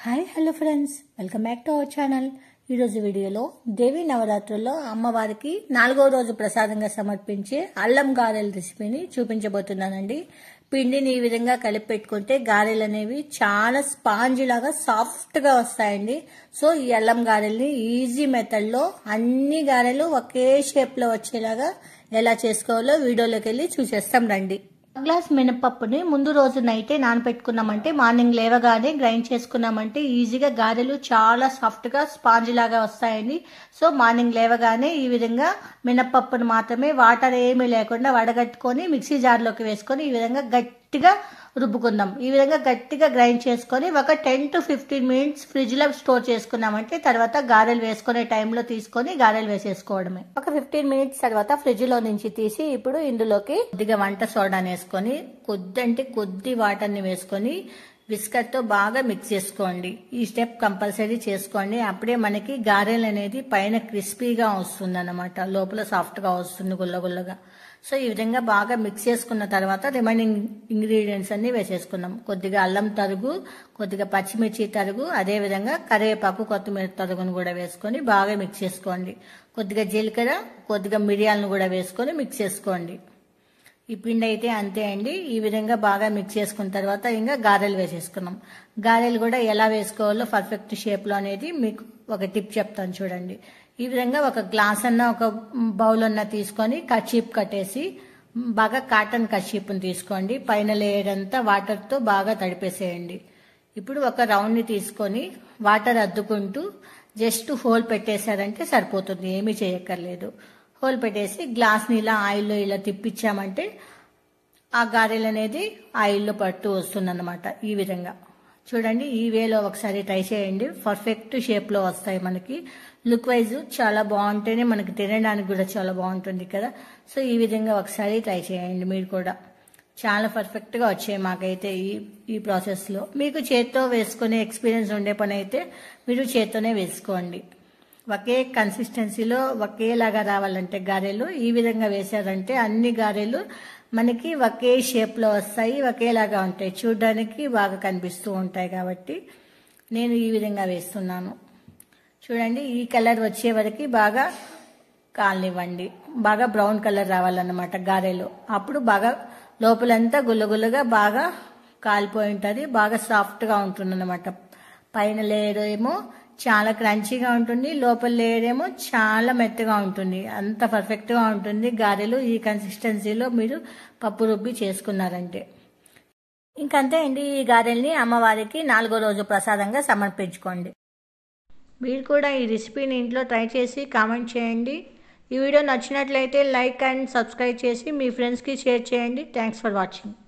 Hi hello friends, welcome back to our channel. ఈరోజు వీడియోలో దేవి నవరాత్రుల్లో అమ్మవారికి 4వ రోజు ప్రసాదంగా సమర్పించే అల్లం గారెల రెసిపీని చూపించబోతున్నానండి. పిండిని ఈ విధంగా కలిపి పెట్టుకుంటే గారెలు అనేవి చాలా స్పాంజ్ లాగా సాఫ్ట్ గా వస్తాయండి. సో ఈ అల్లం గారెల్ని ఈజీ మెథడ్ లో అన్ని గారెలు ఒకే షేప్ లో వచ్చేలాగా ఎలా చేసుకోవాలో వీడియోలోకి వెళ్ళి చూసేస్తాం రండి. గ్లాస్ మినపప్పుని ముందు రోజు నైటే నానబెట్టుకున్నామంటే మార్నింగ్ లేవగానే గ్రైండ్ చేసుకున్నామంటే ఈజీగా గారెలు చాలా సాఫ్ట్ గా స్పాంజ్ లాగా వస్తాయండి. సో మార్నింగ్ లేవగానే ఈ విధంగా మినపప్పును మాత్రమే వాటర్ ఏమీ లేకుండా వడగట్టుకొని మిక్సీ జార్లోకి వేసుకొని ఈ విధంగా గట్టిగా రుబ్బుకుందాం. ఈ విధంగా గట్టిగా గ్రైండ్ చేసుకొని ఒక 10 to 15 మినిట్స్ ఫ్రిడ్జ్ లో స్టోర్ చేసుకున్నామంటే తర్వాత గారెలు వేసుకునే టైంలో తీసుకొని గారెలు వేసేసుకోవడమే. ఒక 15 మినిట్స్ తర్వాత ఫ్రిడ్జ్ లో నుంచి తీసి ఇప్పుడు ఇందులోకి కొద్దిగా వంట సోడాని వేసుకొని కొద్ది వాటర్ని వేసుకొని విస్కర్ తో బాగా మిక్స్ చేసుకోండి. ఈ స్టెప్ కంపల్సరీ చేసుకోండి. అప్పుడే మనకి గారెలు అనేది పైన క్రిస్పీగా వస్తుంది అన్నమాట, లోపల సాఫ్ట్ గా వస్తుంది గుల్లగుల్లగా. సో ఈ విధంగా బాగా మిక్స్ చేసుకున్న తర్వాత రిమైనింగ్ ఇంగ్రీడియంట్స్ అన్ని వేసేసుకున్నాం. కొద్దిగా అల్లం తరుగు, కొద్దిగా పచ్చిమిర్చి తరుగు, అదే విధంగా కరివేపాకు, కొత్తిమీర తరుగును కూడా వేసుకొని బాగా మిక్స్ చేసుకోండి. కొద్దిగా జీలకర్ర, కొద్దిగా మిరియాలను కూడా వేసుకొని మిక్స్ చేసుకోండి. ఈ పిండి అయితే అంతే అండి. ఈ విధంగా బాగా మిక్స్ చేసుకున్న తర్వాత ఇంకా గారెలు వేసేసుకున్నాం. గారెలు కూడా ఎలా వేసుకోవాలో పర్ఫెక్ట్ షేప్ లో అనేది మీకు ఒక టిప్ చెప్తాను చూడండి. ఈ విధంగా ఒక గ్లాస్ అన్న ఒక బౌల్ అన్న తీసుకొని కర్చీప్ కట్టేసి బాగా కాటన్ కర్చీప్ని తీసుకోండి. పైన లేయర్ అంతా వాటర్ తో బాగా తడిపేసేయండి. ఇప్పుడు ఒక రౌండ్ ని తీసుకొని వాటర్ అద్దుకుంటూ జస్ట్ హోల్ పెట్టేశారంటే సరిపోతుంది, ఏమీ చేయక్కర్లేదు. హోల్ పెట్టేసి గ్లాస్ ని ఇలా ఆయిల్లో ఇలా తిప్పించామంటే ఆ గారెలు అనేది ఆయిల్లో పట్టు వస్తుంది అన్నమాట. ఈ విధంగా చూడండి, ఈ వేలో ఒకసారి ట్రై చేయండి. పర్ఫెక్ట్ షేప్ లో వస్తాయి మనకి. లుక్ వైజ్ చాలా బాగుంటేనే మనకి తినడానికి కూడా చాలా బాగుంటుంది కదా. సో ఈ విధంగా ఒకసారి ట్రై చేయండి మీరు కూడా. చాలా పర్ఫెక్ట్ గా వచ్చాయి మాకైతే ఈ ప్రాసెస్ లో. మీకు చేత్తో వేసుకునే ఎక్స్పీరియన్స్ ఉండే పని అయితే మీరు చేత్తోనే వేసుకోండి. ఒకే కన్సిస్టెన్సీలో ఒకేలాగా రావాలంటే గారెలు ఈ విధంగా వేసారంటే అన్ని గారెలు మనకి ఒకే షేప్ లో వస్తాయి, ఒకేలాగా ఉంటాయి, చూడడానికి బాగా కనిపిస్తూ ఉంటాయి. కాబట్టి నేను ఈ విధంగా వేస్తున్నాను. చూడండి, ఈ కలర్ వచ్చే వరకు బాగా కాలనివ్వండి. బాగా బ్రౌన్ కలర్ రావాలన్నమాట గారెలు. అప్పుడు బాగా లోపలంతా గుల్లగుల్లగా బాగా కాలిపోయి ఉంటుంది, బాగా సాఫ్ట్ గా ఉంటుంది అన్నమాట. పైన లేయర్ ఏమో చాలా క్రంచీగా ఉంటుంది, లోపల లేయర్ ఏమో చాలా మెత్తగా ఉంటుంది. అంత పర్ఫెక్ట్ గా ఉంటుంది గారెలు ఈ కన్సిస్టెన్సీలో మీరు పప్పు రుబ్బి చేసుకున్నారంటే. ఇంకంతే అండి, ఈ గారెల్ని అమ్మవారికి 4వ రోజు ప్రసాదంగా సమర్పించుకోండి. మీరు కూడా ఈ రెసిపీని ఇంట్లో ట్రై చేసి కామెంట్ చేయండి. ఈ వీడియో నచ్చినట్లయితే లైక్ అండ్ సబ్స్క్రైబ్ చేసి మీ ఫ్రెండ్స్కి షేర్ చేయండి. Thanks for watching.